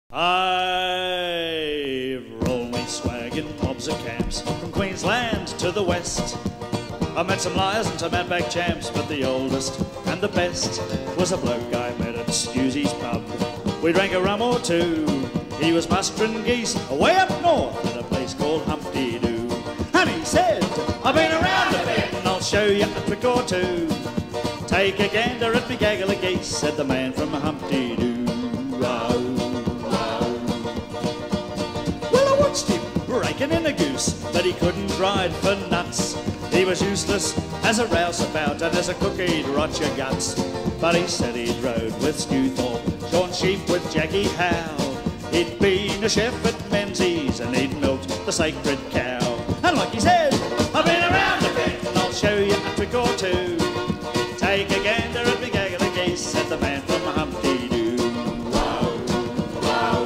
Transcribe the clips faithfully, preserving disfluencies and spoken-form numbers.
I've rolled me swag in mobs of camps from Queensland to the west. I met some liars and some outback champs, but the oldest and the best was a bloke I met at Scusi's pub. We drank a rum or two. He was mustering geese away up north at a place called Humpty-Doo. And he said, I've been around a bit and I'll show you a trick or two. Take a gander at me gaggle of geese, said the man from Humpty-Doo. Well, I watched him breaking in a goose, but he couldn't ride for nuts. He was useless as a rouseabout, and as a cook he'd rot your guts. But he said he'd rode with Skewthorpe, shorn sheep with Jackie Howe. He'd been a chef at Menzies, and he'd milked the sacred cow. And like he said, I've been around a bit, and I'll show you a trick or two. Take a gander at me gaggle of geese, said the man from Humpty-Doo. Wow, wow.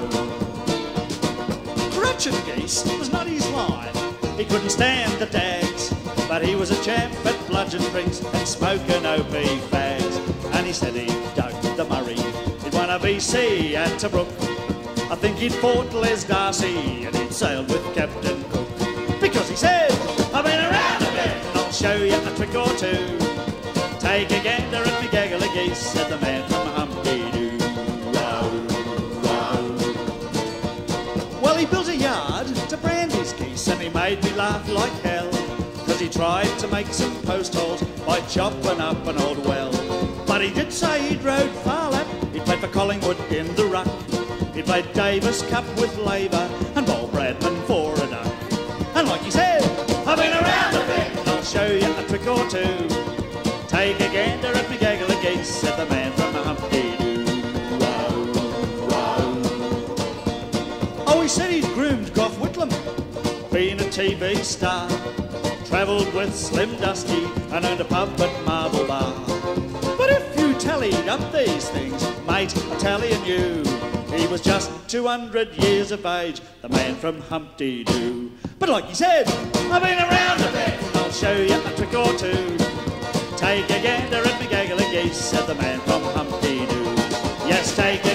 Crutching geese was not his line. He couldn't stand the tags, but he was a champ at bludgeon drinks and smoking O P fags. And he said he'd dug the Murray, he'd won a V C at Tobruk. I think he'd fought Les Darcy and he'd sailed with Captain Cook. Because he said, I've been around a bit and I'll show you a trick or two. Take a gander at me gaggle of geese, said the man from Humpty-Doo. Wow, wow. Well, he built a yard to brand his geese, and he made me laugh like hell, cause he tried to make some post holes by chopping up an old well. But he did say he'd rode far lap, he'd played for Collingwood in the ruck, he played Davis Cup with Labour and bowled Bradman for a duck. And like he said, I've been around a bit and I'll show you a trick or two. Take a gander at me gaggle of geese, said the man from Humpty-Doo. Wow, wow. Oh, he said he'd groomed Gough Whitlam, been a T V star, travelled with Slim Dusty and owned a pub at Marble Bar. But if you tallied up these things, mate, I'm tallying you, he was just two hundred years of age, the man from Humpty-Doo. But like he said, I've been around a bit and I'll show you a trick or two. Take a gander at me gaggle of geese, said the man from Humpty-Doo. Yes, take a